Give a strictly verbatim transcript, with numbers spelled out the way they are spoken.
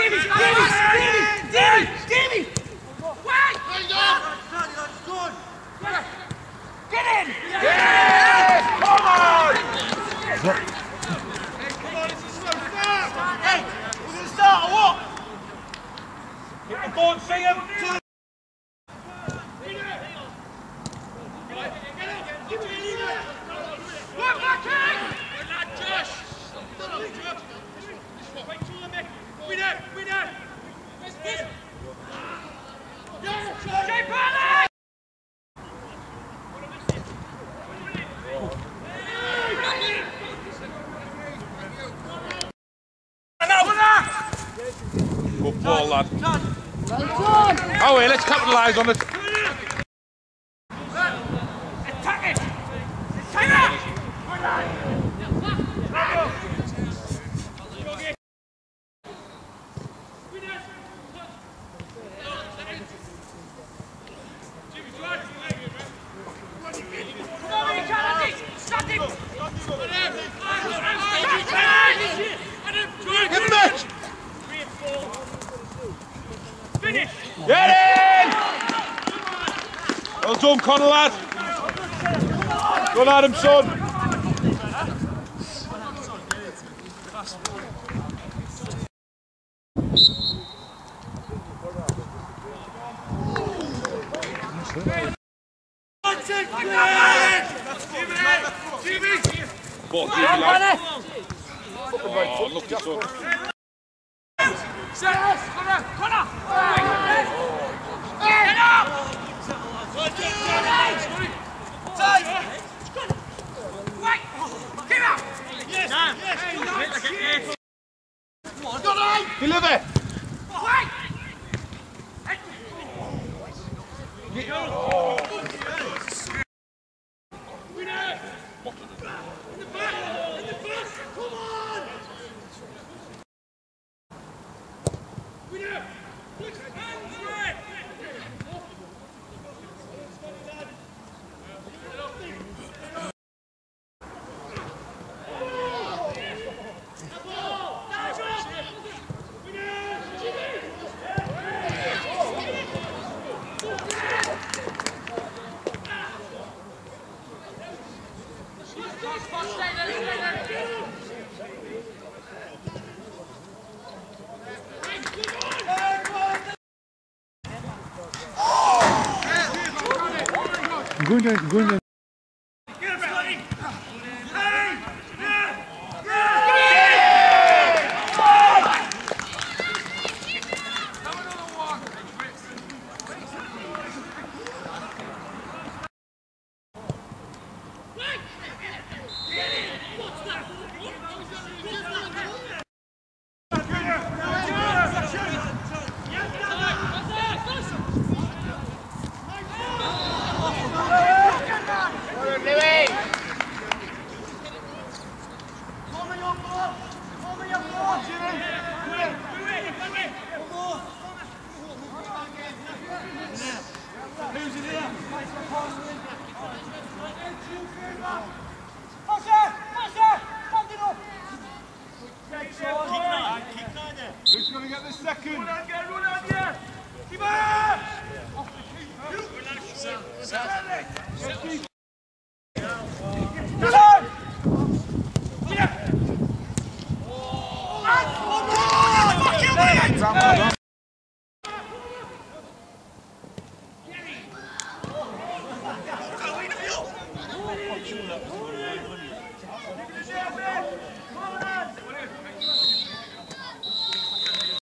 Davey! Davey! Davey! Davey! Wait! Get in! Yes! Come on! Hey, we're going to start or what? Hit the board, Seaham. Work back in! Josh! Winner! Winner! Jay Barley! Good ball, lad. Oh, wait, let's capitalise on it. Attack it! Attack it! Get in! Well done, Connor, lad. Good Adam, son. What, Jimmy, lad? Oh, lucky son. Connor! Connor! Get up! Tight! Wait! Get up! Yes! Yes! Deliver! Wait! Go in there, go in there. Who's going to get the second? Run on, get run on, yeah! Keep on! Come on!